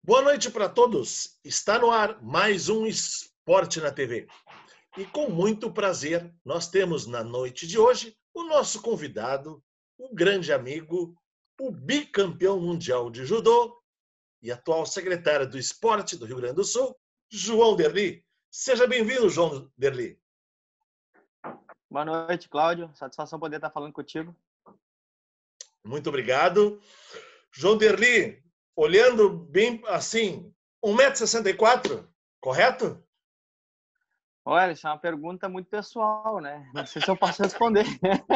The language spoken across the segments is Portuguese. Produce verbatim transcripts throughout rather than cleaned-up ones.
Boa noite para todos. Está no ar mais um Esporte na T V. E com muito prazer, nós temos na noite de hoje o nosso convidado, o grande amigo, o bicampeão mundial de judô e atual secretário do Esporte do Rio Grande do Sul, João Derli. Seja bem-vindo, João Derli. Boa noite, Cláudio. Satisfação poder estar falando contigo. Muito obrigado. João Derli, olhando bem assim, um metro e sessenta e quatro, correto? Olha, isso é uma pergunta muito pessoal, né? Não sei se eu posso responder.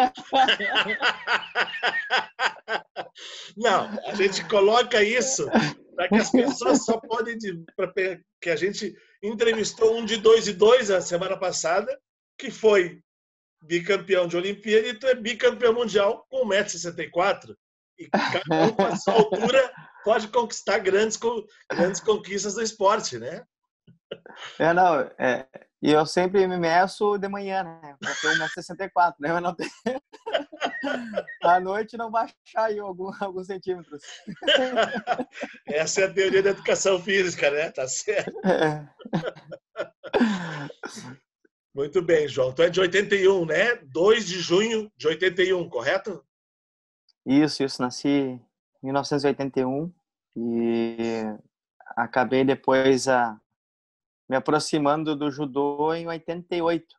Não, a gente coloca isso para que as pessoas só podem... Para que a gente entrevistou um de dois e dois a semana passada, que foi bicampeão de Olimpíada, e tu é bicampeão mundial com um metro e sessenta e quatro. E cada um com a sua altura pode conquistar grandes, grandes conquistas do esporte, né? É, não, é, e eu sempre me meço de manhã, né? Para ter um metro e sessenta e quatro, né? Mas não tem... À noite não vai achar aí algum, alguns centímetros. Essa é a teoria da educação física, né? Tá certo. É. Muito bem, João. Tu é de oitenta e um, né? dois de junho de oitenta e um, correto? Isso, isso. Nasci em mil novecentos e oitenta e um e acabei depois a, me aproximando do judô em oitenta e oito.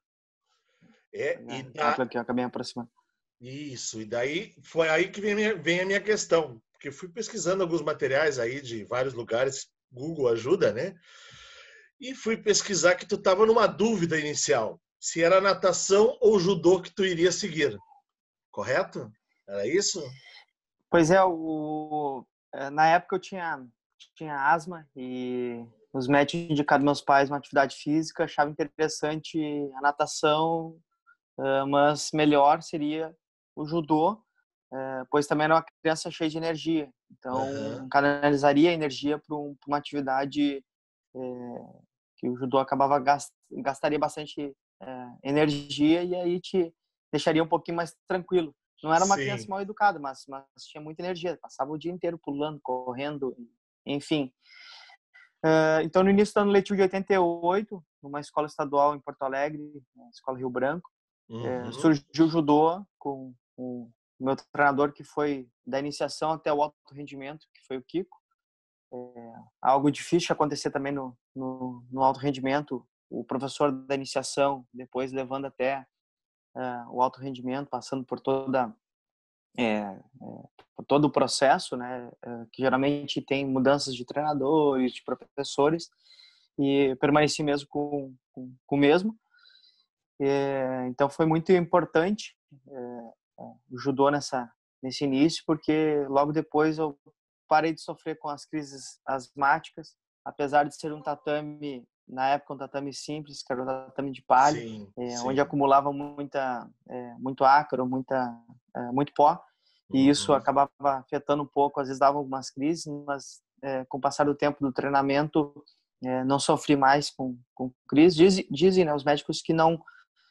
É, e da... que eu acabei me aproximando. Isso, e daí foi aí que vem a, minha, vem a minha questão, porque eu fui pesquisando alguns materiais aí de vários lugares, Google ajuda, né? E fui pesquisar que tu estava numa dúvida inicial, se era natação ou judô que tu iria seguir, correto? Era isso? Pois é, o, na época eu tinha, tinha asma e os médicos indicaram meus pais uma atividade física, achava interessante a natação, mas melhor seria o judô, pois também era uma criança cheia de energia, então uhum. canalizaria a energia para um, uma atividade é, que o judô acabava gast, gastaria bastante é, energia e aí te deixaria um pouquinho mais tranquilo. Não era uma Sim. criança mal educada, mas, mas tinha muita energia, passava o dia inteiro pulando, correndo, enfim. Uh, então, no início do ano letivo de oitenta e oito, numa escola estadual em Porto Alegre, na Escola Rio Branco, uhum. uh, surgiu o judô com o meu treinador, que foi da iniciação até o alto rendimento, que foi o Kiko. É algo difícil de acontecer também no, no, no alto rendimento, o professor da iniciação, depois levando até uh, o alto rendimento, passando por toda é, é, por todo o processo, né, é, que geralmente tem mudanças de treinadores, de professores, e permaneci mesmo com, com, com o mesmo. É, então foi muito importante é, o judô nessa, nesse início, porque logo depois eu parei de sofrer com as crises asmáticas, apesar de ser um tatame, na época um tatame simples, que era um tatame de palha, sim, é, sim. onde acumulava muita, é, muito ácaro, muita, é, muito pó, e uhum. isso acabava afetando um pouco, às vezes dava algumas crises, mas é, com o passar do tempo do treinamento, é, não sofri mais com, com crise. Diz, dizem né, os médicos que não,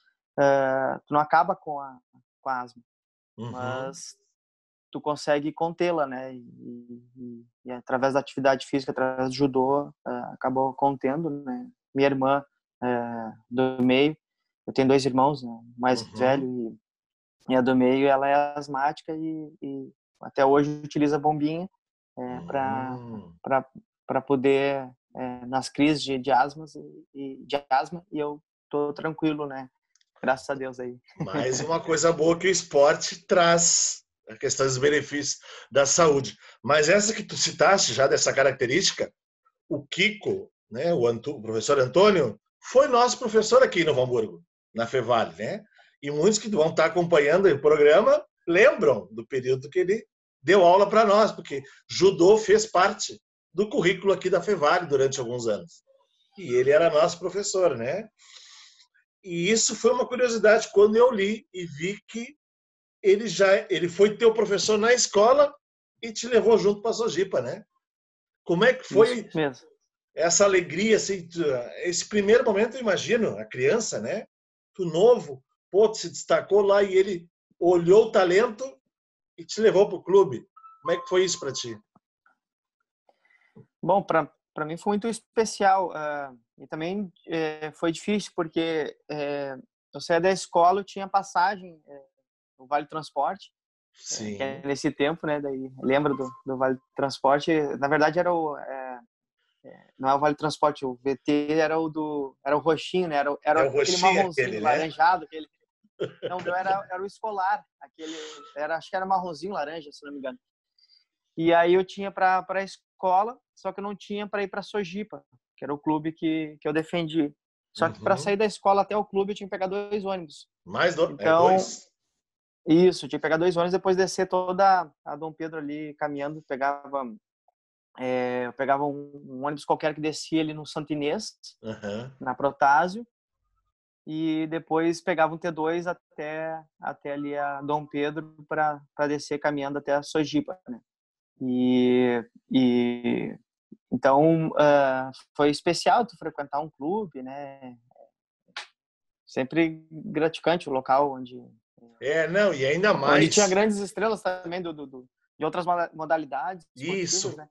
é, tu não acaba com a, com a asma, uhum. mas tu consegue contê-la, né? E, e, e através da atividade física, através do judô, uh, acabou contendo, né? Minha irmã uh, do meio, eu tenho dois irmãos, né? Mais uhum. velho e, e a do meio, ela é asmática e, e até hoje utiliza bombinha é, uhum. para para poder é, nas crises de, de asmas e, e de asma e eu tô tranquilo, né? Graças a Deus aí. Mais uma coisa boa que o esporte traz. A questão dos benefícios da saúde. Mas essa que tu citaste já dessa característica, o Kiko, né, o, Anto, o professor Antônio, foi nosso professor aqui em Novo Hamburgo, na Fevale, né? E muitos que vão estar acompanhando o programa lembram do período que ele deu aula para nós, porque judô fez parte do currículo aqui da Fevale durante alguns anos. E ele era nosso professor, né? E isso foi uma curiosidade quando eu li e vi que ele já ele foi teu professor na escola e te levou junto para a Sojipa, né? Como é que foi essa alegria, assim, esse primeiro momento, eu imagino, a criança, né? Tu novo, pô, tu se destacou lá e ele olhou o talento e te levou para o clube. Como é que foi isso para ti? Bom, para para mim foi muito especial, uh, e também eh, foi difícil porque eh, eu saía da escola, eu tinha passagem eh, no Vale Transporte, eh, que é Sim. nesse tempo, né? Daí lembra do, do Vale Transporte? Na verdade era o eh, não é o Vale Transporte, o V T era o do era o roxinho, né? Era, É era o aquele roxinho marronzinho aquele, né? laranjado, aquele não, o meu era era o escolar, aquele era acho que era marronzinho laranja, se não me engano. E aí eu tinha para para a escola, só que eu não tinha para ir para Sojipa, que era o clube que, que eu defendi. Só que para sair Uhum. da escola até o clube eu tinha que pegar dois ônibus. Mais do... É Então, dois? isso, eu tinha que pegar dois ônibus, depois descer toda a Dom Pedro ali caminhando, pegava é, eu pegava um, um ônibus qualquer que descia ali no Santo Inês, Uhum. na Protásio, e depois pegava um T dois até até ali a Dom Pedro para para descer caminhando até a Sojipa, né? E, e então uh, foi especial tu frequentar um clube, né? Sempre gratificante o local onde É, não, e ainda onde tinha mais. grandes estrelas também do, do, do de outras modalidades esportivas, Isso. né?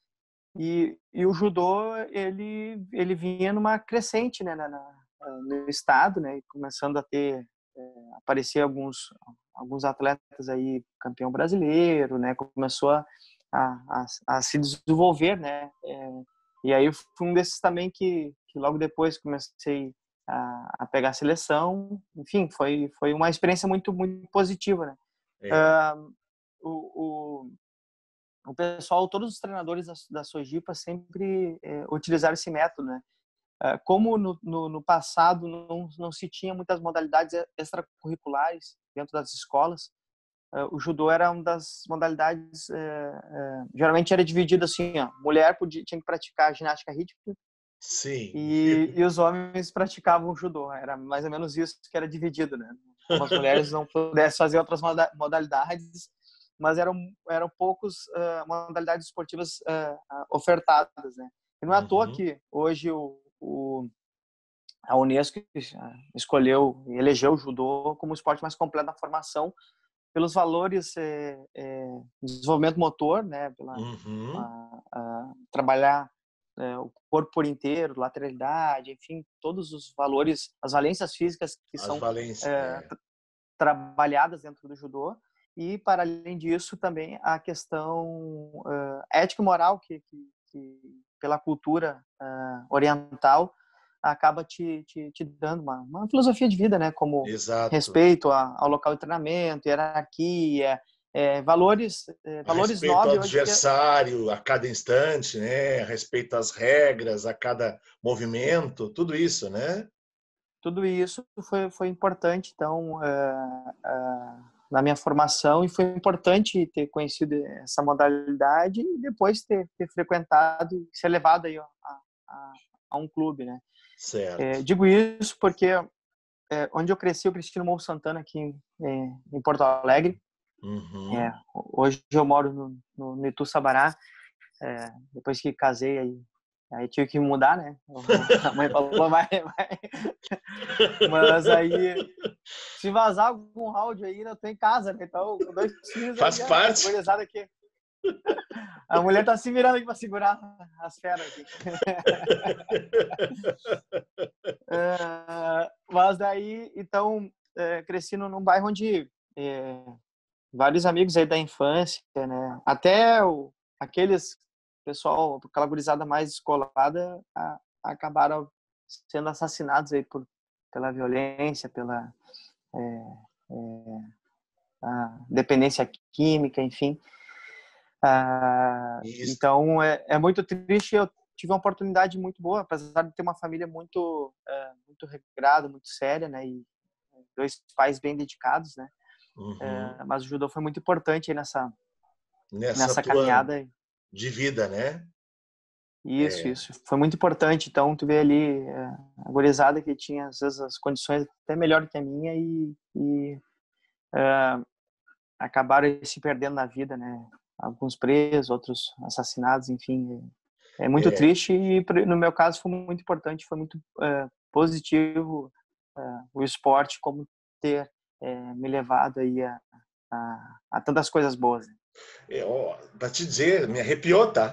E, e o judô ele ele vinha numa crescente, né? Na, na, no estado, né? Começando a ter é, aparecer alguns alguns atletas aí campeão brasileiro, né? Começou a a, a, a se desenvolver, né? É, e aí eu fui um desses também que, que logo depois comecei a, a pegar a seleção. Enfim, foi foi uma experiência muito muito positiva, né? É. Uh, o, o, o pessoal, todos os treinadores da, da Sojipa sempre é, utilizaram esse método, né? Uh, como no, no, no passado não, não se tinha muitas modalidades extracurriculares dentro das escolas, Uh, o judô era uma das modalidades, uh, uh, geralmente era dividido assim, ó, mulher podia, tinha que praticar ginástica rítmica Sim. e, e os homens praticavam o judô, era mais ou menos isso que era dividido, né? Como as mulheres não pudessem fazer outras modalidades, mas eram, eram poucos uh, modalidades esportivas uh, ofertadas, né? E não é à toa Uhum. que hoje o, o a Unesco escolheu e elegeu o judô como o esporte mais completo na formação pelos valores é, é, desenvolvimento motor, né, pela Uhum. a, a, trabalhar é, o corpo por inteiro, lateralidade, enfim, todos os valores, as valências físicas que As são valências. é, É. trabalhadas dentro do judô e para além disso também a questão uh, ética e moral que, que, que pela cultura uh, oriental acaba te, te, te dando uma, uma filosofia de vida, né? Como Exato. respeito a, ao local de treinamento, hierarquia, é, valores, é, A valores respeito ao nobres hoje que adversário a cada instante, né? A respeito às regras, a cada movimento, tudo isso, né? tudo isso foi, foi importante, então, uh, uh, na minha formação, e foi importante ter conhecido essa modalidade e depois ter, ter frequentado e ser levado aí a, a, a um clube, né? Certo. É, digo isso porque é, onde eu cresci, eu cresci no Morro Santana, aqui em, em Porto Alegre. É, Uhum. hoje eu moro no, no, no Itu Sabará. É, depois que casei, aí, aí tive que mudar, né? A mãe falou, vai, vai. Mas aí, se vazar algum áudio aí, eu tô em casa, né? Então, com dois filhos aí, Faz a parte. gurizada aqui. A mulher tá se virando aqui pra segurar as feras aqui. É, mas daí, então, é, cresci num, num bairro onde é, vários amigos aí da infância, né? Até o, aqueles pessoal, aquela gurizada mais descolada, a, acabaram sendo assassinados aí por, pela violência, pela é, é, a dependência química, enfim. Ah, Isso. então, é, é muito triste. Eu tive uma oportunidade muito boa, apesar de ter uma família muito, é, muito regrada, muito séria, né? E dois pais bem dedicados, né? Uhum. É, mas o judô foi muito importante aí nessa, Nessa nessa tua caminhada. de vida, né? Isso, É, isso. Foi muito importante. Então, tu vê ali é, a gurizada que tinha, às vezes, as condições até melhor que a minha e, e é, acabaram se perdendo na vida, né? Alguns presos, outros assassinados, enfim. É muito é, triste e, no meu caso, foi muito importante, foi muito é, positivo é, o esporte como ter é, me levado aí a, a, a tantas coisas boas. é, ó, pra te dizer, me arrepiou, tá?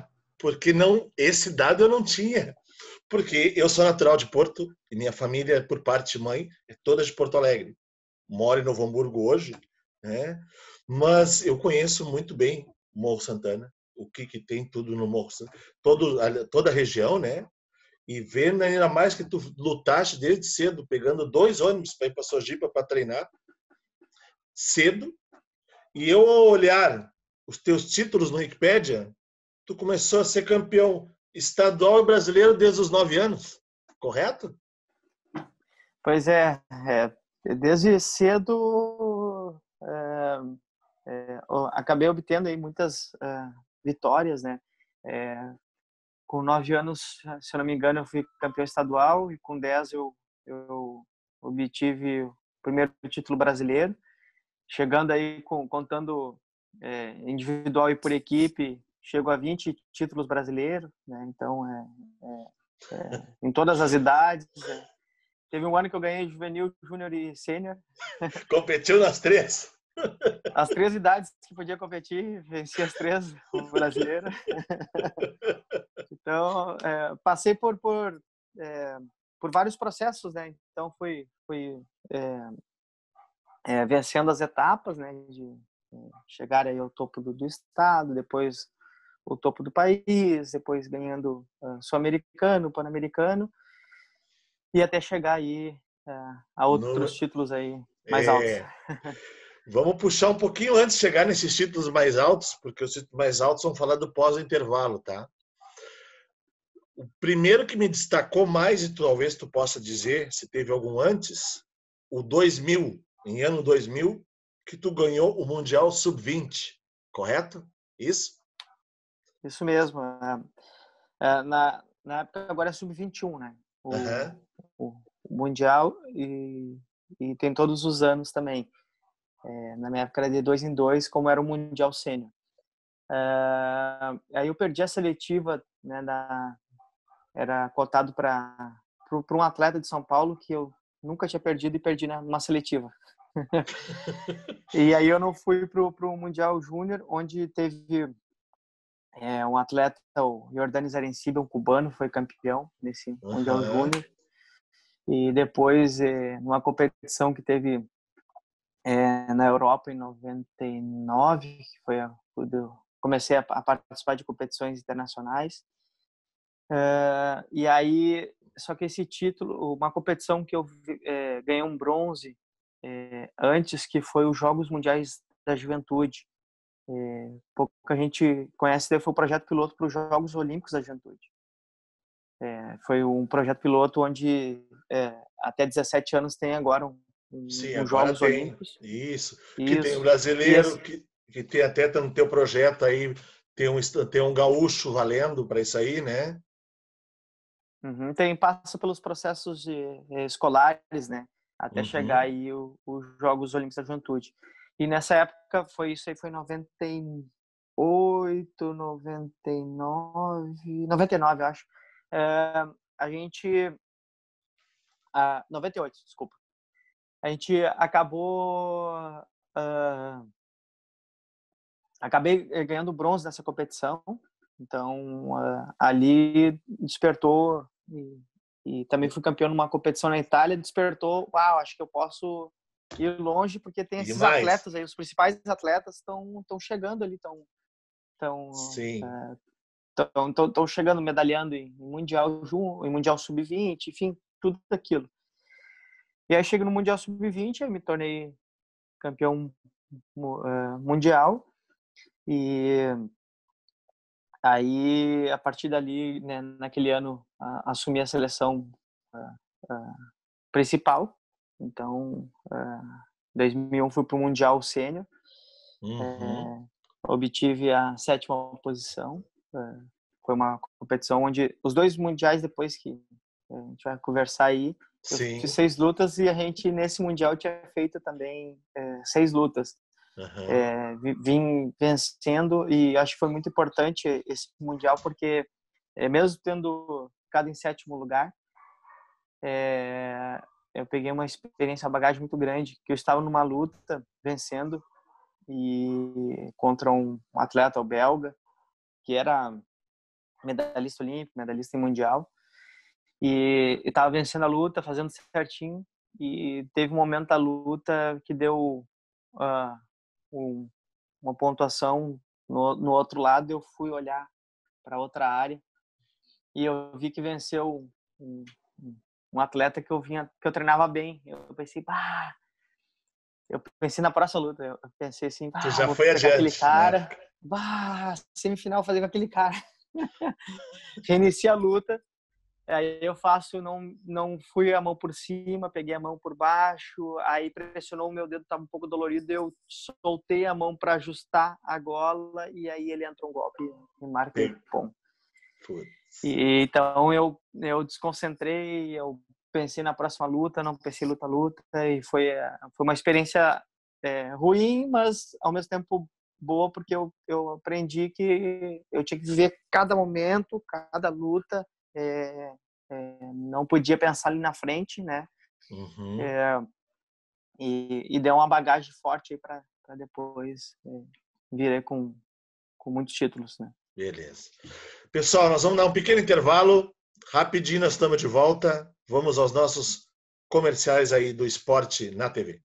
porque não, esse dado eu não tinha. Porque eu sou natural de Porto e minha família, por parte de mãe, é toda de Porto Alegre. Moro em Novo Hamburgo hoje, né? Mas eu conheço muito bem o Morro Santana, o que, que tem tudo no Morro Santana, todo, toda a região, né? E vendo ainda mais que tu lutaste desde cedo, pegando dois ônibus para ir para Sojipa para treinar, cedo. E eu, ao olhar os teus títulos no Wikipédia, tu começou a ser campeão estadual e brasileiro desde os nove anos, correto? Pois é, é desde cedo é, é, acabei obtendo aí muitas é, vitórias, né? É, com nove anos, se eu não me engano, eu fui campeão estadual e com dez eu, eu obtive o primeiro título brasileiro, chegando aí com, contando é, individual e por equipe, chego a vinte títulos brasileiros, né? Então é, é, é, em todas as idades. É. Teve um ano que eu ganhei juvenil, júnior e sênior. Competiu nas três? As três idades que podia competir, venci as três como brasileiro. Então, é, passei por por, é, por vários processos, né? Então, fui, fui é, é, vencendo as etapas, né? De é, chegar aí ao topo do, do estado, depois o topo do país, depois ganhando uh, sul-americano, pan-americano, e até chegar aí uh, a outros No, títulos aí mais altos. é, vamos puxar um pouquinho antes de chegar nesses títulos mais altos, porque os títulos mais altos vão falar do pós-intervalo, tá? O primeiro que me destacou mais, e talvez tu possa dizer, se teve algum antes, o dois mil, em ano dois mil, que tu ganhou o Mundial sub vinte, correto? Isso? Isso mesmo. É, na, na época agora é sub vinte e um, né? O, Uhum. o, o Mundial e, e tem todos os anos também. É, na minha época era de dois em dois, como era o Mundial Sênior. É, aí eu perdi a seletiva, né? Da, era cotado para um atleta de São Paulo que eu nunca tinha perdido e perdi numa seletiva. E aí eu não fui para o Mundial Júnior, onde teve é, um atleta, o Yordanis Arenciba, um cubano, foi campeão nesse Mundial Uhum. Júnior. E depois, é, numa competição que teve é, na Europa em noventa e nove, que foi a, quando eu comecei a, a participar de competições internacionais. É, e aí, só que esse título, uma competição que eu é, ganhei um bronze é, antes, que foi os Jogos Mundiais da Juventude. É, pouca gente conhece, foi o projeto piloto para os Jogos Olímpicos da Juventude. É, foi um projeto piloto onde é, até dezessete anos tem agora um, Sim, um, um agora Jogos tem. Olímpicos. Isso. Que tem o Isso. E brasileiro, esse, que, que tem até no teu projeto aí, tem um, tem um gaúcho valendo para isso aí, né? uhum, tem, passa pelos processos de, eh, escolares, né? Até chegar Uhum. aí os Jogos Olímpicos da Juventude. E nessa época, foi isso aí, foi em noventa e oito, noventa e nove, noventa e nove, eu acho. É, a gente... Ah, noventa e oito, desculpa. A gente acabou... Uh, acabei ganhando bronze nessa competição. Então, uh, ali despertou... E, e também fui campeão numa competição na Itália, despertou, uau, acho que eu posso ir longe, porque tem E esses mais? atletas aí, os principais atletas estão estão chegando ali, estão estão Sim. estão estão chegando, medalhando em mundial em mundial sub vinte, enfim, tudo aquilo. E aí chego no mundial sub vinte, aí me tornei campeão uh, mundial e aí a partir dali, né, naquele ano, uh, assumi a seleção uh, uh, principal. Então, uh, dois mil e um fui para o Mundial Sênior, Uhum. é, obtive a sétima posição. É, foi uma competição onde os dois mundiais depois que a gente vai conversar aí, eu fiz Sim. seis lutas e a gente nesse mundial tinha feito também é, seis lutas. Uhum. É, vim vencendo e acho que foi muito importante esse mundial porque é, mesmo tendo ficado em sétimo lugar, é, eu peguei uma experiência, uma bagagem muito grande, que eu estava numa luta vencendo e contra um atleta, o belga, que era medalhista olímpico, medalhista em mundial. E estava vencendo a luta, fazendo certinho. E teve um momento da luta que deu uh, um, uma pontuação no, no outro lado. Eu fui olhar para outra área e eu vi que venceu um, um atleta que eu vinha, que eu treinava bem. Eu pensei, bah, eu pensei na próxima luta. Eu pensei assim, bah, Tu já vou foi pegar adiante, aquele cara, né? bah, semifinal fazer com aquele cara. Reiniciei a luta. Aí eu faço, não, não fui a mão por cima, peguei a mão por baixo, aí pressionou, o meu dedo estava um pouco dolorido, eu soltei a mão para ajustar a gola e aí ele entrou um golpe e marquei ponto. E então eu eu desconcentrei, eu pensei na próxima luta, não pensei luta luta e foi foi uma experiência é, ruim, mas ao mesmo tempo boa porque eu eu aprendi que eu tinha que viver cada momento, cada luta. É, é, não podia pensar ali na frente, né? Uhum. É, e, e deu uma bagagem forte aí para depois é, vir aí com, com muitos títulos, né? Beleza. Pessoal, nós vamos dar um pequeno intervalo. Rapidinho, nós estamos de volta. Vamos aos nossos comerciais aí do esporte na T V.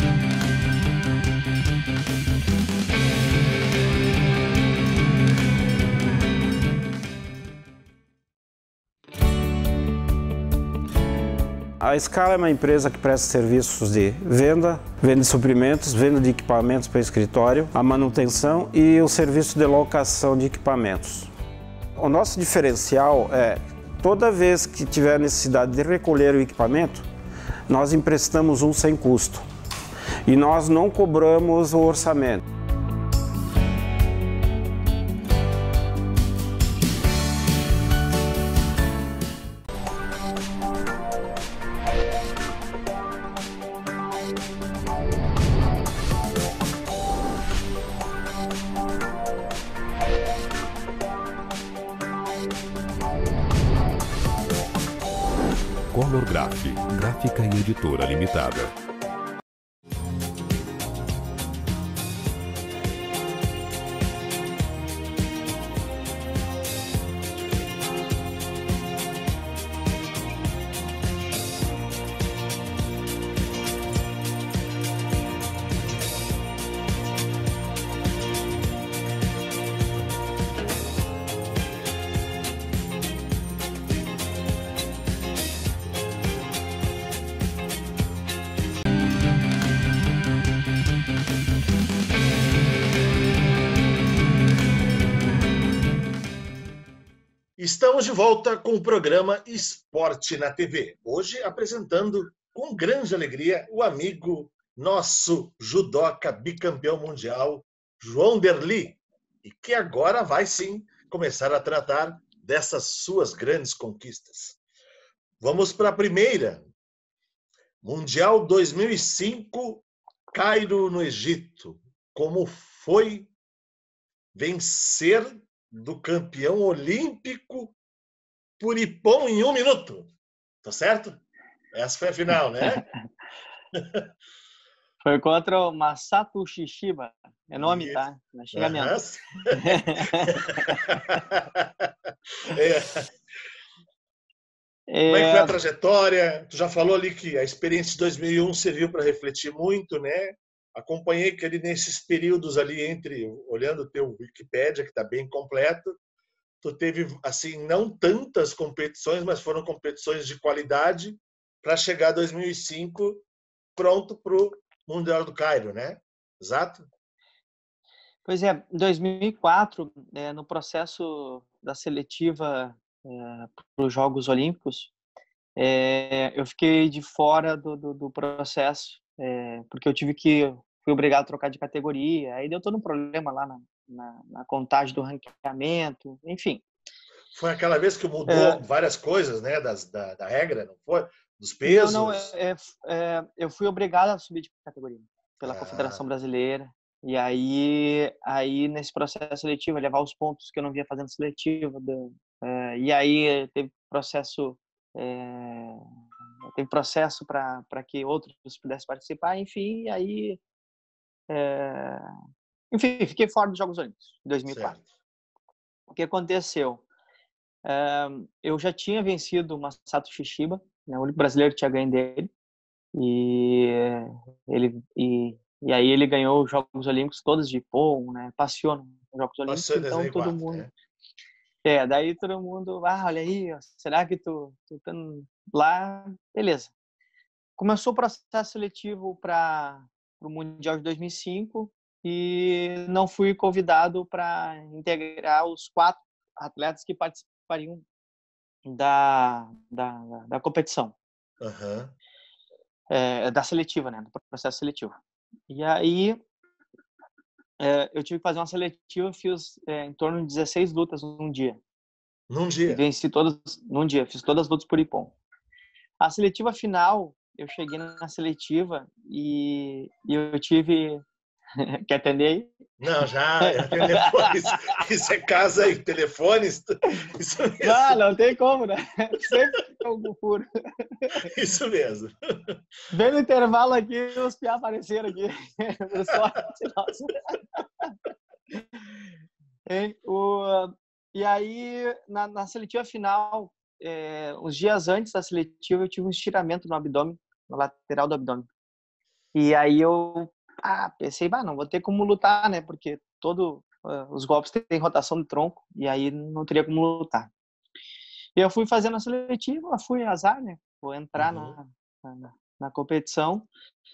A Scala é uma empresa que presta serviços de venda, venda de suprimentos, venda de equipamentos para escritório, a manutenção e o serviço de locação de equipamentos. O nosso diferencial é, toda vez que tiver necessidade de recolher o equipamento, nós emprestamos um sem custo e nós não cobramos o orçamento. Color Graph, gráfica e editora limitada. Estamos de volta com o programa Esporte na T V. Hoje apresentando com grande alegria o amigo nosso judoca bicampeão mundial, João Derli, e que agora vai sim começar a tratar dessas suas grandes conquistas. Vamos para a primeira. Mundial dois mil e cinco, Cairo, no Egito. Como foi vencer do campeão olímpico por Ippon em um minuto? Tá certo? Essa foi a final, né? Foi contra o Masato Shishiba. É nome, tá? Não é xingamento. é. Como é que foi a trajetória? Tu já falou ali que a experiência de dois mil e um serviu para refletir muito, né? Acompanhei que ali nesses períodos ali entre, olhando o teu Wikipédia, que está bem completo, tu teve, assim, não tantas competições, mas foram competições de qualidade para chegar a dois mil e cinco pronto para o Mundial do Cairo, né? Exato? Pois é, em dois mil e quatro, é, no processo da seletiva é, para os Jogos Olímpicos, é, eu fiquei de fora do, do, do processo, é, porque eu tive que, fui obrigado a trocar de categoria, aí deu todo um problema lá na, na, na contagem do ranqueamento, enfim. Foi aquela vez que mudou é, várias coisas, né, das, da, da regra, não foi? Dos pesos? Não, não, é, é, eu fui obrigado a subir de categoria pela ah. Confederação Brasileira. E aí, aí, nesse processo seletivo, levar os pontos que eu não vinha fazendo seletivo. É, e aí, teve processo, é, teve processo para que outros pudessem participar. Enfim, e aí... É, enfim, fiquei fora dos Jogos Olímpicos, em dois mil e quatro. Certo. O que aconteceu? Uh, eu já tinha vencido o Masato Shishiba, né, o único brasileiro que tinha ganho dele. E, ele, e, e aí ele ganhou os Jogos Olímpicos todos de Pon, né? Passeou nos Jogos Olímpicos, Passou em então todo dois mil e quatro, mundo... né? É, daí todo mundo, ah, olha aí, ó, será que tu, tu tá lá? Beleza. Começou o processo seletivo para o Mundial de dois mil e cinco e não fui convidado para integrar os quatro atletas que participariam da, da, da competição. Uhum. É, da seletiva, né? Do processo seletivo. E aí é, eu tive que fazer uma seletiva, fiz é, em torno de dezesseis lutas num dia. Num E dia? venci todas, num dia, fiz todas as lutas por Ippon. A seletiva final, eu cheguei na seletiva e, e eu tive... Quer atender aí? Não, já, já tem depois. Isso é casa aí, telefones? Isso mesmo. Não, não tem como, né? Sempre tem algum furo. Isso mesmo. Bem no intervalo aqui, os piá apareceram aqui. Por sorte, nossa. Hein? O, e aí, na, na seletiva final, é, uns dias antes da seletiva, eu tive um estiramento no abdômen, no lateral do abdômen. E aí eu ah, pensei, bah, não vou ter como lutar, né? Porque todo uh, os golpes têm rotação de tronco e aí não teria como lutar. E eu fui fazendo a seletiva, fui azar, né? Vou entrar uhum. na, na, na competição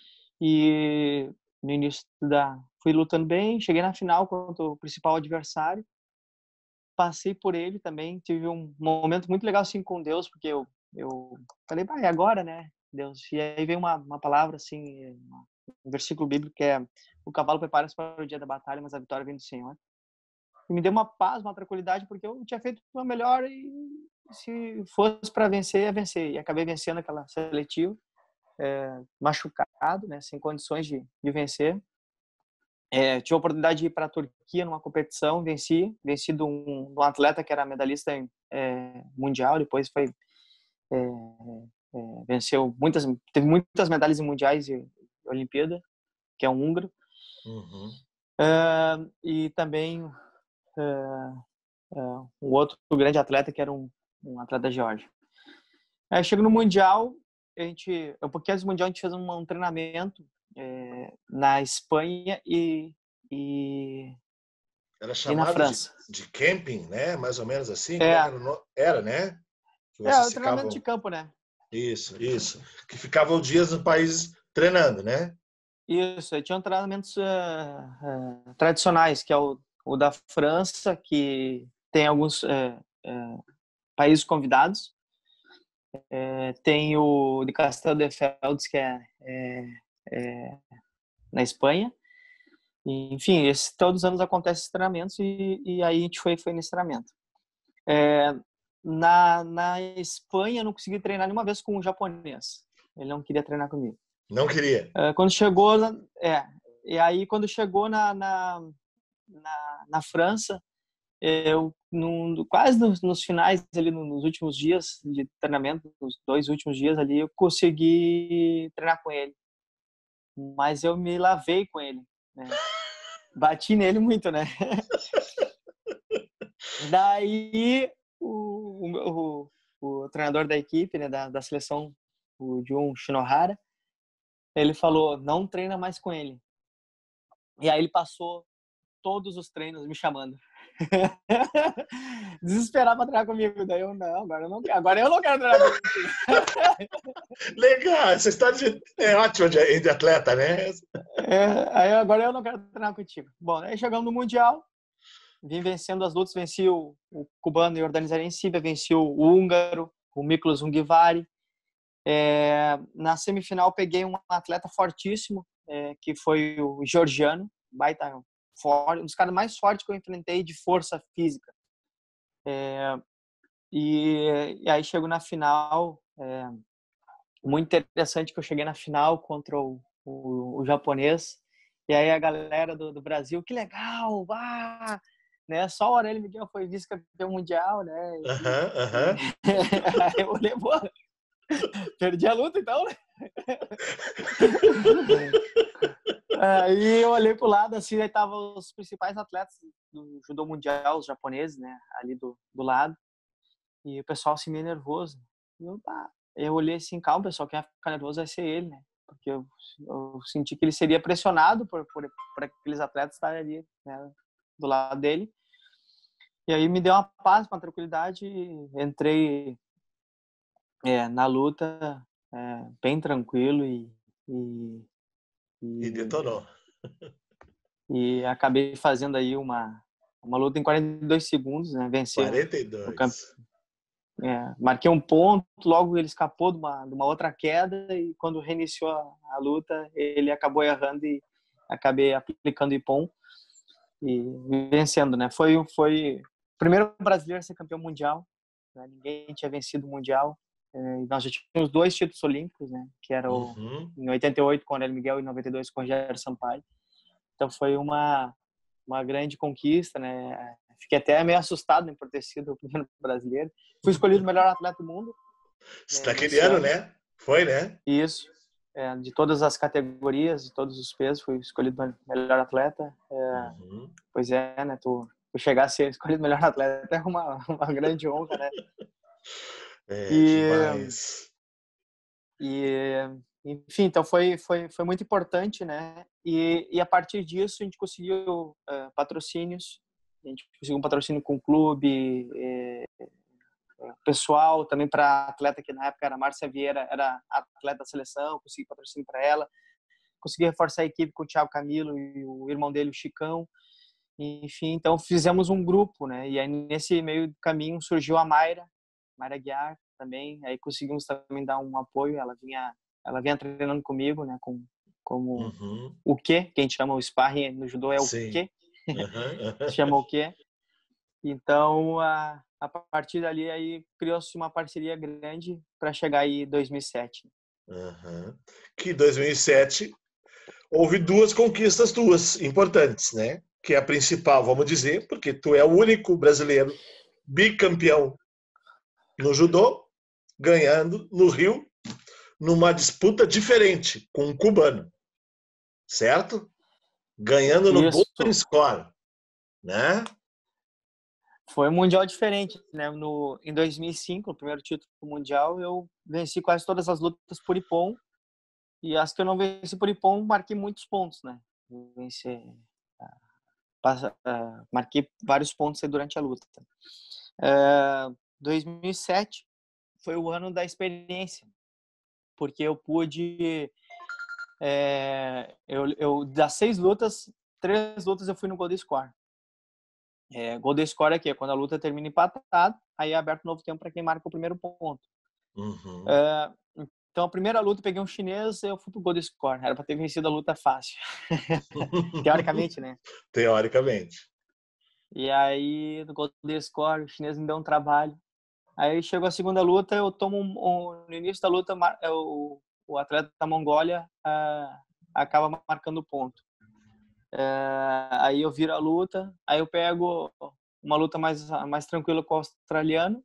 e no início da fui lutando bem, cheguei na final contra o principal adversário, passei por ele também, tive um momento muito legal assim com Deus, porque eu eu falei, bah, é agora, né? Deus. E aí veio uma, uma palavra assim, uma, um versículo bíblico que é: o cavalo prepara-se para o dia da batalha, mas a vitória vem do Senhor. E me deu uma paz, uma tranquilidade, porque eu tinha feito o meu melhor e se fosse para vencer, ia vencer. E acabei vencendo aquela seletiva, é, machucado, né, sem condições de, de vencer. É, tive a oportunidade de ir para a Turquia numa competição, venci, venci de um, de um atleta que era medalhista é, mundial, depois foi é, é, venceu muitas, teve muitas medalhas em mundiais e Olimpíada, que é um húngaro. Uhum. Uh, e também uh, uh, um outro grande atleta que era um, um atleta da Geórgia. Aí chego no Mundial, a gente, um pouquinho antes do Mundial a gente fez um, um treinamento é, na Espanha e, e, era e na França. De, de camping, né? Mais ou menos assim? É, era, no... era, né? Que é, o treinamento ficavam... de campo, né? Isso, isso. Que ficavam dias no país treinando, né? Isso, tinham treinamentos uh, uh, tradicionais, que é o, o da França, que tem alguns uh, uh, países convidados. Uh, tem o de Castelo de Feldes, que é, é, é na Espanha. E, enfim, esse, todos os anos acontecem esses treinamentos e, e aí a gente foi, foi nesse treinamento. É, na, na Espanha, eu não consegui treinar nenhuma vez com um japonês. Ele não queria treinar comigo. Não queria. Uh, quando chegou, é, e aí quando chegou na, na, na, na França, eu no, quase nos, nos finais, ali nos últimos dias de treinamento, nos dois últimos dias ali, eu consegui treinar com ele. Mas eu me lavei com ele, né? Bati nele muito, né? Daí o, o, o, o treinador da equipe, né, da, da seleção, o Jun Shinohara, ele falou, não treina mais com ele. E aí ele passou todos os treinos me chamando. Desesperado pra treinar comigo. Daí eu, não, agora eu não quero. Agora eu não quero treinar comigo. Legal, essa história de, é ótima de, de atleta, né? É, aí agora eu não quero treinar contigo. Bom, aí chegamos no Mundial, vim vencendo as lutas, venci o, o cubano Yordanis Arencibia, venci o húngaro, o Miklos Ungvari. É, na semifinal peguei um atleta fortíssimo, é, que foi o georgiano, baita forte, um dos caras mais fortes que eu enfrentei de força física. É, e, e aí chego na final, é, muito interessante que eu cheguei na final contra o, o, o japonês, e aí a galera do, do Brasil, que legal, ah! Né? Só o Aurélio Miguel foi vice-campeão mundial, né? Aham, uhum, aham. Uhum. Aí eu olhei, pô, perdi a luta, então, né? Aí eu olhei pro lado, assim, aí estavam os principais atletas do judô mundial, os japoneses, né? Ali do, do lado. E o pessoal assim meio nervoso. E eu, tá. Eu olhei assim, calma, pessoal, quem vai ficar nervoso vai ser ele, né? Porque eu, eu senti que ele seria pressionado por, por, por aqueles atletas estarem ali, né, do lado dele. E aí me deu uma paz, uma tranquilidade, entrei é, na luta é, bem tranquilo e, e, e, e detonou. E acabei fazendo aí uma, uma luta em quarenta e dois segundos, né? Vencer quarenta e dois. O camp... é, marquei um ponto, logo ele escapou de uma, de uma outra queda e quando reiniciou a, a luta, ele acabou errando e acabei aplicando Ippon e vencendo, né? Foi, foi o primeiro brasileiro a ser campeão mundial, né? Ninguém tinha vencido o mundial. É, nós já tínhamos dois títulos olímpicos, né? Que era o, uhum. em oitenta e oito com o Aurélio Miguel e em noventa e dois com o Rogério Sampaio. Então foi uma, uma grande conquista, né? Fiquei até meio assustado, né, por ter sido o primeiro brasileiro. Fui escolhido o melhor atleta do mundo. Né, naquele ano, ano, né? Foi, né? Isso. É, de todas as categorias, de todos os pesos, fui escolhido o melhor atleta. É, uhum. Pois é, né? Tu, tu chegar a ser escolhido o melhor atleta é uma, uma grande honra, né? É, e, demais. E, enfim, então foi, foi, foi muito importante, né? E, e a partir disso a gente conseguiu uh, patrocínios, a gente conseguiu um patrocínio com o clube, eh, pessoal, também para atleta que na época era a Márcia Vieira, era atleta da seleção, consegui patrocínio para ela, consegui reforçar a equipe com o Thiago Camilo e o irmão dele, o Chicão, enfim, então fizemos um grupo, né? E aí nesse meio do caminho surgiu a Mayra, Mayra Guiar também, aí conseguimos também dar um apoio, ela vinha, ela vinha treinando comigo, né? Com, como uhum. o quê? Que a gente chama o sparring no judô é o Sim. quê? Uhum. Chama o quê? Então, a, a partir dali, aí criou-se uma parceria grande para chegar aí em dois mil e sete. Uhum. Que em dois mil e sete houve duas conquistas tuas importantes, né? Que é a principal, vamos dizer, porque tu é o único brasileiro bicampeão no judô, ganhando no Rio, numa disputa diferente com um cubano, certo? Ganhando no Isso. Golden Score, né? Foi um mundial diferente, né? No, em dois mil e cinco, o primeiro título mundial, eu venci quase todas as lutas por Ippon. E as que eu não venci por Ippon, marquei muitos pontos, né? Venci, passa, uh, marquei vários pontos aí durante a luta. Uh, dois mil e sete foi o ano da experiência, porque eu pude... É, eu, eu, das seis lutas, três lutas eu fui no Golden Score. É, Golden Score aqui é quando a luta termina empatada, aí é aberto um novo tempo para quem marca o primeiro ponto. Uhum. É, então, a primeira luta eu peguei um chinês, eu fui pro Golden Score. Era para ter vencido a luta fácil. Teoricamente, né? Teoricamente. E aí, no Golden Score, o chinês me deu um trabalho. Aí chegou a segunda luta, eu tomo um, um, no início da luta, eu, o atleta da Mongólia uh, acaba marcando ponto. Uh, aí eu viro a luta, aí eu pego uma luta mais, mais tranquila com o australiano.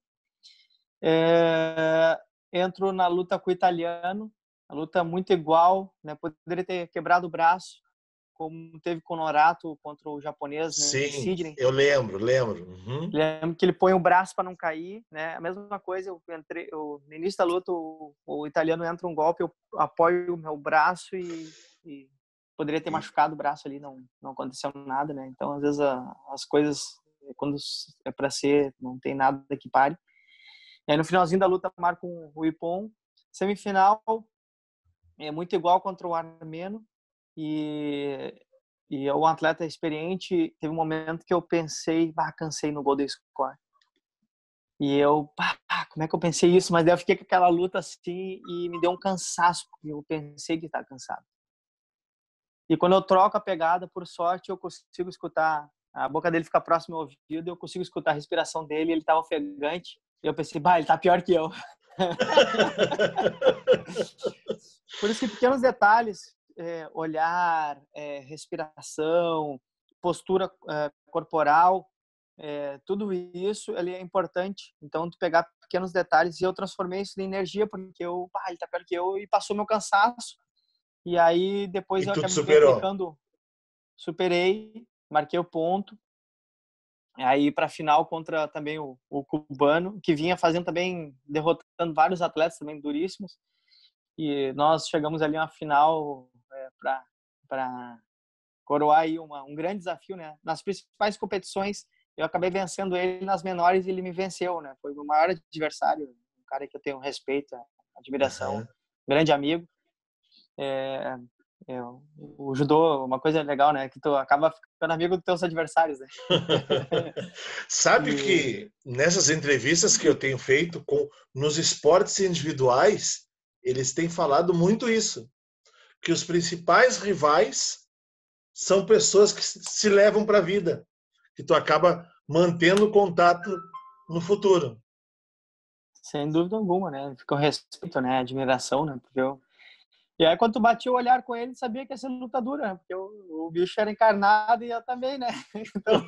Uh, entro na luta com o italiano, a luta muito igual, né? Poderia ter quebrado o braço, como teve com o Norato contra o japonês, né? Sim, Sidney. eu lembro, lembro. Uhum. Lembro que ele põe o braço para não cair, né? A mesma coisa, eu entrei, eu, no início da luta, o, o italiano entra um golpe, eu apoio o meu braço e, e poderia ter machucado o braço ali, não, não aconteceu nada, né? Então, às vezes, a, as coisas, quando é para ser, não tem nada que pare. E aí, no finalzinho da luta, marco um, o Ippon. Semifinal, é muito igual contra o armeno. E, e o atleta experiente, teve um momento que eu pensei, bah, cansei no Golden Score. E eu, pá, como é que eu pensei isso? Mas daí eu fiquei com aquela luta assim e me deu um cansaço, porque eu pensei que estava cansado. E quando eu troco a pegada, por sorte, eu consigo escutar, a boca dele fica próximo ao ouvido, eu consigo escutar a respiração dele, ele estava ofegante. E eu pensei, bah, ele tá pior que eu. Por isso que pequenos detalhes, é, olhar, é, respiração, postura é, corporal, é, tudo isso ele é importante. Então, tu pegar pequenos detalhes, e eu transformei isso em energia, porque eu, bah, ele tá pior que eu, e passou meu cansaço. E aí, depois e eu tu acabei superou. aplicando, superei, marquei o ponto. aí para a final contra também o, o cubano, que vinha fazendo também, derrotando vários atletas também duríssimos. E nós chegamos ali na final é, para coroar aí uma, um grande desafio, né? Nas principais competições, eu acabei vencendo ele nas menores e ele me venceu, né? Foi o maior adversário, um cara que eu tenho respeito, admiração, Uhum. grande amigo. É, é, o judô, uma coisa legal, né? Que tu acaba ficando amigo dos teus adversários, né? Sabe E... que nessas entrevistas que eu tenho feito com nos esportes individuais, eles têm falado muito isso, que os principais rivais são pessoas que se levam para a vida, que tu acaba mantendo contato no futuro. Sem dúvida alguma, né? Fica o respeito, né? Admiração, né? Porque eu... E aí, quando tu batia o olhar com ele, sabia que ia ser luta dura, né? Porque o, o bicho era encarnado e eu também, né? Então...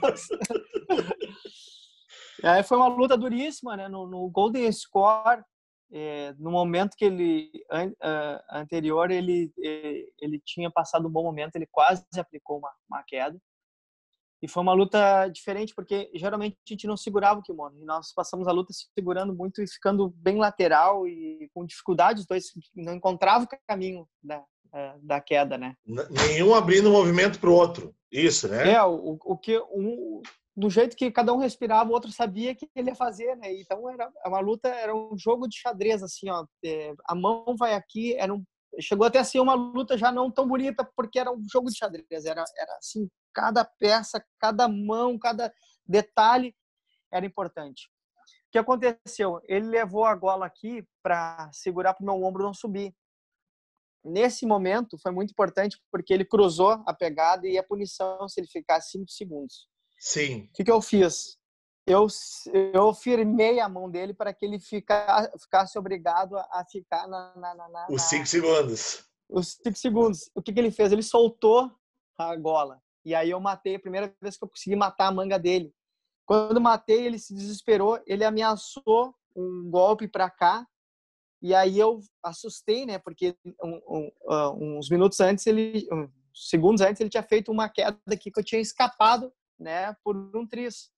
E aí foi uma luta duríssima, né? No, no Golden Score, é, no momento que ele an, uh, anterior ele ele tinha passado um bom momento, ele quase aplicou uma, uma queda. E foi uma luta diferente porque geralmente a gente não segurava o kimono e nós passamos a luta segurando muito e ficando bem lateral e com dificuldade, os dois não encontravam o caminho da da queda, né? Nenhum abrindo movimento para o outro, isso, né? É o, o que um do jeito que cada um respirava, o outro sabia que ele ia fazer, né? Então era uma luta, era um jogo de xadrez, assim, ó. É, a mão vai aqui, era um, chegou até a ser uma luta já não tão bonita, porque era um jogo de xadrez, era, era assim, cada peça, cada mão, cada detalhe era importante. O que aconteceu? Ele levou a gola aqui para segurar para o meu ombro não subir. Nesse momento, foi muito importante, porque ele cruzou a pegada e a punição se ele ficasse cinco segundos. Sim. O que, que eu fiz? Eu, eu firmei a mão dele para que ele fica, ficasse obrigado a, a ficar na... na, na, na os cinco segundos. Os cinco segundos. O que, que ele fez? Ele soltou a gola. E aí eu matei, a primeira vez que eu consegui matar a manga dele. Quando matei, ele se desesperou, ele ameaçou um golpe para cá, e aí eu assustei, né? Porque um, um, uns minutos antes, ele, uns segundos antes, ele tinha feito uma queda aqui que eu tinha escapado, né? Por um tris.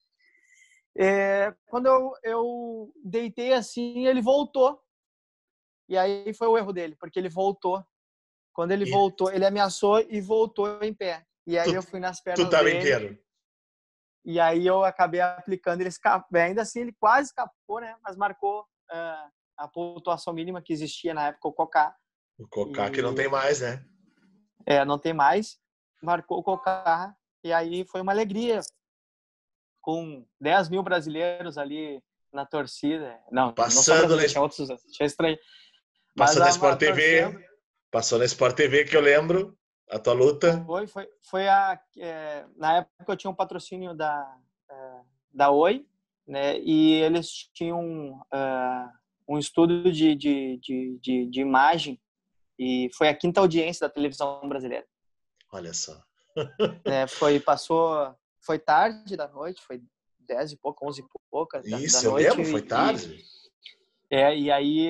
É, quando eu, eu deitei assim, ele voltou. E aí foi o erro dele, porque ele voltou. Quando ele e... voltou, ele ameaçou e voltou em pé. E aí tu, eu fui nas pernas tu tava dele. inteiro. E aí eu acabei aplicando, ele escapou. Ainda assim, ele quase escapou, né? Mas marcou uh, a pontuação mínima que existia na época, o Cocá. O Cocá e... que não tem mais, né? É, não tem mais. Marcou o Cocá. E aí foi uma alegria. Com dez mil brasileiros ali na torcida. Não, passando não tinha outros, tinha estranho. Passou na Sport T V, torcendo. Passou na Sport T V, que eu lembro, a tua luta. Foi, foi, foi a, é, na época eu tinha um patrocínio da, é, da Oi, né, e eles tinham uh, um estúdio de, de, de, de, de imagem, e foi a quinta audiência da televisão brasileira. Olha só. É, foi, passou, foi tarde da noite, foi dez e pouco, onze e pouca da, Isso, da eu noite. lembro, foi tarde. E, é, e aí,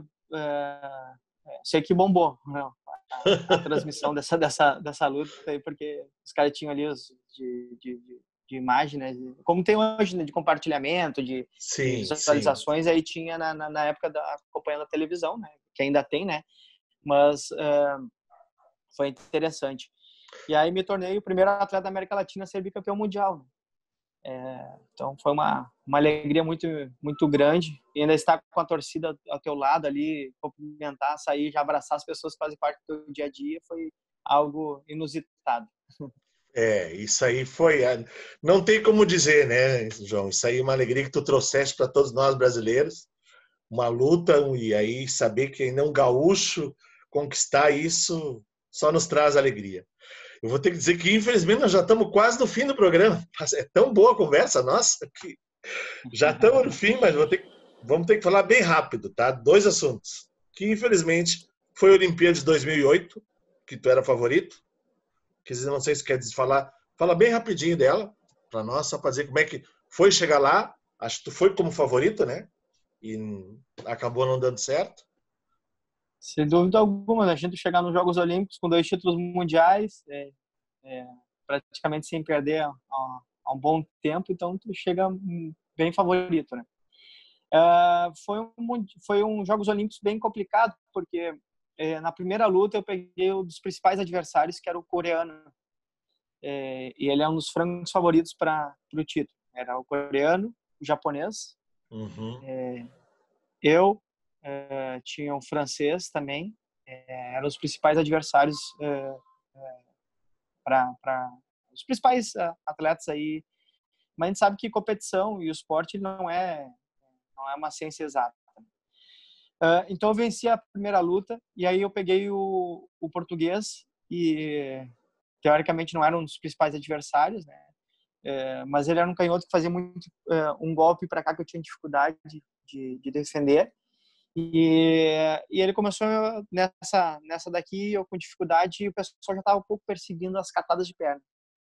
é, sei que bombou, não, a, a transmissão dessa, dessa, dessa luta, aí, porque os caras tinham ali os de, de, de imagem, né? Como tem hoje, né? De compartilhamento, de, sim, de visualizações, sim. Aí tinha na, na, na época da acompanhando a televisão, né? Que ainda tem, né? Mas é, foi interessante. E aí me tornei o primeiro atleta da América Latina a ser bicampeão mundial. É, então foi uma, uma alegria muito, muito grande. E ainda estar com a torcida ao teu lado ali, cumprimentar, sair, já abraçar as pessoas que fazem parte do dia a dia, foi algo inusitado. É, isso aí foi... Não tem como dizer, né, João? Isso aí é uma alegria que tu trouxeste para todos nós brasileiros. Uma luta, e aí saber que ainda um gaúcho conquistar isso só nos traz alegria. Eu vou ter que dizer que, infelizmente, nós já estamos quase no fim do programa. É tão boa a conversa nossa que já estamos no fim, mas vou ter, vamos ter que falar bem rápido, tá? Dois assuntos. Que, infelizmente, foi a Olimpíada de dois mil e oito, que tu era favorito. Que não sei se quer falar. Fala bem rapidinho dela, para nós, só para dizer como é que foi chegar lá. Acho que tu foi como favorito, né? E acabou não dando certo. Sem dúvida alguma, né? A gente chegar nos Jogos Olímpicos com dois títulos mundiais, é, é, praticamente sem perder a, há um bom tempo, então tu chega bem favorito, né? Uh, foi um foi um Jogos Olímpicos bem complicado, porque eh, na primeira luta eu peguei um dos principais adversários, que era o coreano, eh, e ele é um dos frangos favoritos para o título. Era o coreano, o japonês, Uhum. eh, eu eh, tinha um francês também, eh, eram os principais adversários eh, eh, para os principais uh, atletas aí. Mas a gente sabe que competição e o esporte não é não é uma ciência exata. Uh, então eu venci a primeira luta e aí eu peguei o, o português e teoricamente não era um dos principais adversários, né? Uh, mas ele era um canhoto que fazia muito uh, um golpe para cá que eu tinha dificuldade de, de, de defender. E, e ele começou nessa nessa daqui, eu com dificuldade, e o pessoal já estava um pouco perseguindo as catadas de perna.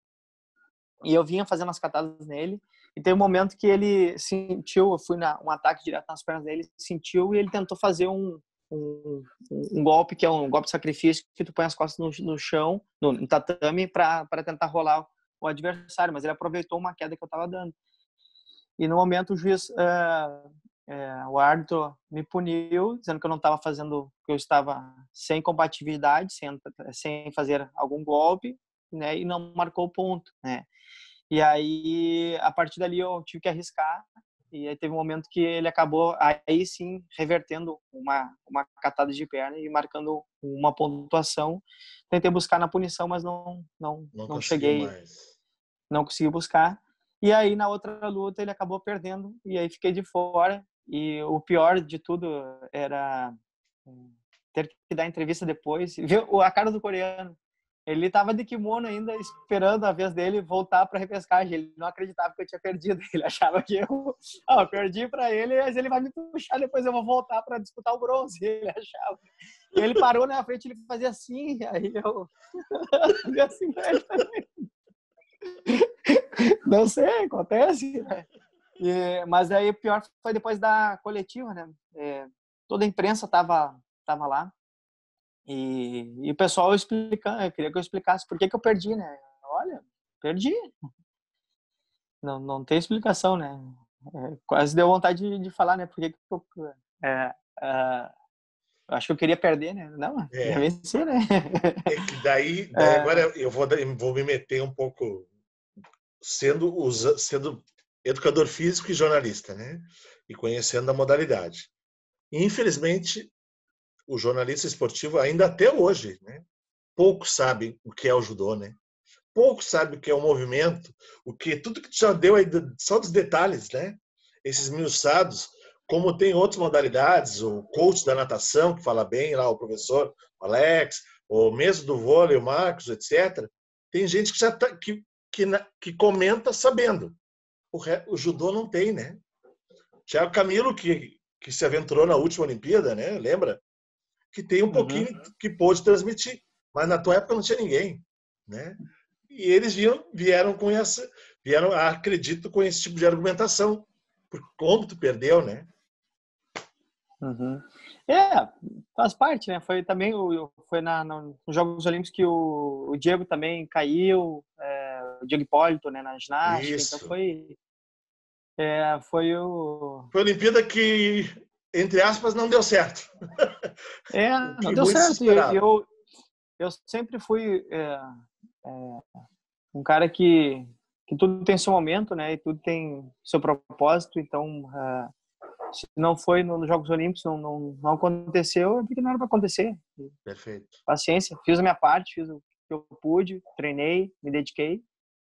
E eu vinha fazendo as catadas nele, e tem um momento que ele sentiu, eu fui na um ataque direto nas pernas dele, sentiu, e ele tentou fazer um um, um golpe que é um golpe de sacrifício, que tu põe as costas no, no chão, no, no tatame, para para tentar rolar o adversário, mas ele aproveitou uma queda que eu estava dando. E no momento o juiz uh, É, o árbitro me puniu, dizendo que eu não estava fazendo, que eu estava sem compatibilidade, sem, sem fazer algum golpe, né, e não marcou o ponto, né. E aí, a partir dali, eu tive que arriscar, e aí teve um momento que ele acabou, aí sim, revertendo uma, uma catada de perna e marcando uma pontuação. Tentei buscar na punição, mas não, não, Não, não cheguei, mais. não consegui buscar. E aí, na outra luta, ele acabou perdendo, e aí fiquei de fora. E o pior de tudo era ter que dar entrevista depois. Viu a cara do coreano? Ele estava de kimono ainda, esperando a vez dele voltar para a repescagem. Ele não acreditava que eu tinha perdido. Ele achava que eu, ah, eu perdi para ele, mas ele vai me puxar, depois eu vou voltar para disputar o bronze. Ele achava. E ele parou na frente, ele fazia assim, aí eu fazia assim para ele também. Não sei, acontece, né? E, mas aí o pior foi depois da coletiva, né? É, toda a imprensa tava, tava lá e, e o pessoal explicando, eu queria que eu explicasse por que que eu perdi, né? Olha, perdi. Não, não tem explicação, né? É, quase deu vontade de, de falar, né? Por que que eu... É, é, acho que eu queria perder, né? Não, É. queria vencer, né? É que daí, daí é. Agora eu vou, vou me meter um pouco sendo, sendo educador físico e jornalista, né? E conhecendo a modalidade. Infelizmente, o jornalista esportivo, ainda até hoje, né? Poucos sabem o que é o judô, né? Poucos sabem o que é o movimento, o que tudo que tu já deu aí, só dos detalhes, né? Esses miuçados, como tem outras modalidades, o coach da natação, que fala bem lá, o professor Alex, ou mesmo do vôlei, o Marcos, etcétera. Tem gente que já tá, que, que, que comenta sabendo. O, o judô não tem, né? Thiago Camilo, que, que se aventurou na última Olimpíada, né? Lembra? Que tem um pouquinho uhum. que pôde transmitir. Mas na tua época não tinha ninguém, né? E eles vieram, vieram com essa, vieram, acredito, com esse tipo de argumentação. Por como tu perdeu, né? Uhum. É, faz parte, né? Foi também o, foi na, nos Jogos Olímpicos que o, o Diego também caiu, é, o Diego Hipólito, né, na ginástica. Isso. Então foi, é, foi o. Foi a Olimpíada que, entre aspas, não deu certo. É, não deu certo. E eu, eu sempre fui é, é, um cara que, que tudo tem seu momento, né? E tudo tem seu propósito. Então, é, se não foi nos Jogos Olímpicos, não, não, não aconteceu, porque não era para acontecer. Perfeito. Paciência, fiz a minha parte, fiz o que eu pude, treinei, me dediquei.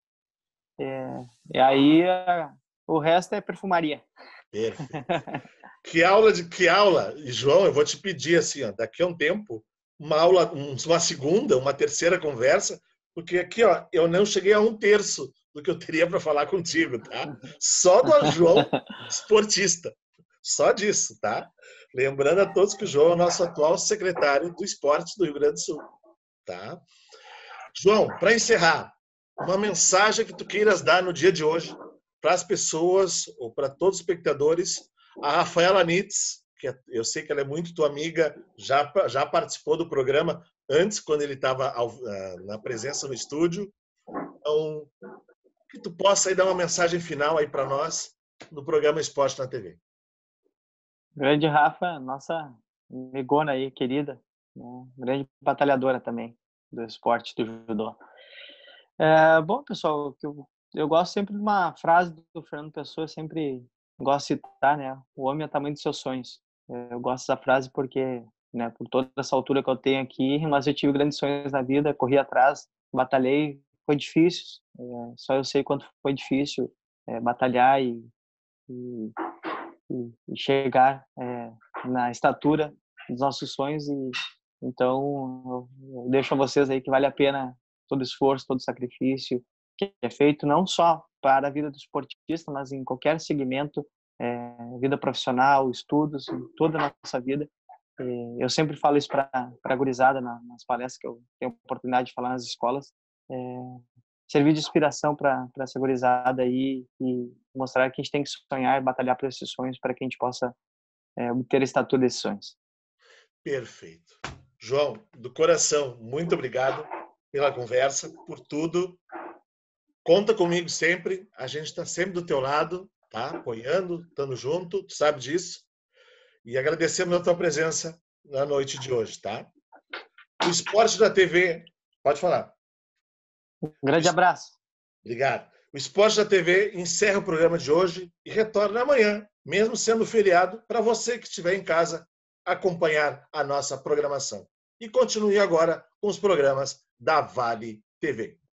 É, e aí é, o resto é perfumaria. Perfeito. Que aula de que aula, e João, eu vou te pedir assim, ó, daqui a um tempo, uma aula, uma segunda, uma terceira conversa, porque aqui, ó, eu não cheguei a um terço do que eu teria para falar contigo, tá? Só do João esportista. Só disso, tá? Lembrando a todos que o João é o nosso atual secretário do esporte do Rio Grande do Sul, tá? João, para encerrar, uma mensagem que tu queiras dar no dia de hoje para as pessoas ou para todos os espectadores. A Rafaela Nitz, que eu sei que ela é muito tua amiga, já, já participou do programa antes, quando ele estava na presença no estúdio. Então, que tu possa aí dar uma mensagem final aí para nós no programa Esporte na T V. Grande Rafa, nossa amigona aí, querida, né? Grande batalhadora também do esporte, do judô. É, bom, pessoal, eu, eu gosto sempre de uma frase do Fernando Pessoa, eu sempre gosto de citar, né? O homem é o tamanho dos seus sonhos. Eu gosto dessa frase porque, né, por toda essa altura que eu tenho aqui, mas eu tive grandes sonhos na vida, corri atrás, batalhei, foi difícil, é, só eu sei quanto foi difícil é, batalhar e, e, e chegar é, na estatura dos nossos sonhos. E então eu deixo a vocês aí que vale a pena todo esforço, todo sacrifício que é feito, não só para a vida do esportista, mas em qualquer segmento, é, vida profissional, estudos, em toda a nossa vida. E eu sempre falo isso para a gurizada na, nas palestras que eu tenho a oportunidade de falar nas escolas, é, servir de inspiração para essa gurizada aí e mostrar que a gente tem que sonhar e batalhar por esses sonhos para que a gente possa é, obter a estatura desses sonhos. Perfeito. João, do coração, muito obrigado pela conversa, por tudo. Conta comigo sempre, a gente está sempre do teu lado, tá? Apoiando, estando junto, tu sabe disso. E agradecemos a tua presença na noite de hoje, tá? O Esporte da T V, pode falar. Um grande abraço. Obrigado. O Esporte da T V encerra o programa de hoje e retorna amanhã, mesmo sendo feriado, para você que estiver em casa acompanhar a nossa programação. E continue agora com os programas da Vale T V.